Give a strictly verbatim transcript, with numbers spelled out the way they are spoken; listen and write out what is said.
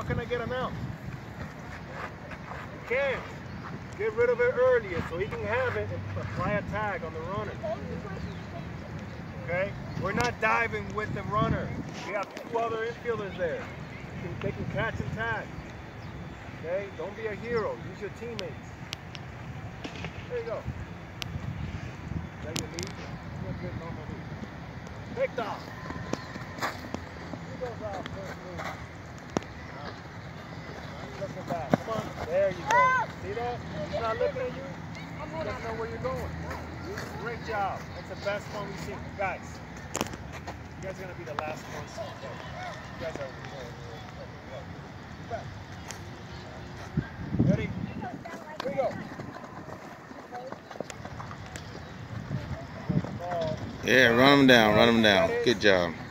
can I get him out? You can't. Get rid of it earlier so he can have it and apply a tag on the runner. Okay? We're not diving with the runner. We have two other infielders there. Can, they can catch and tag. Okay? Don't be a hero. Use your teammates. There you go. Is that your lead? You're a good normal lead. Picked off. Who goes off first move? Looking back. Come on. There you go. See that? He's not looking at you. He doesn't know where you're going. Great job. That's the best one we've seen. Guys, you guys are going to be the last ones. You guys are ready? Here we go. Yeah, run them down, run them down. Good job.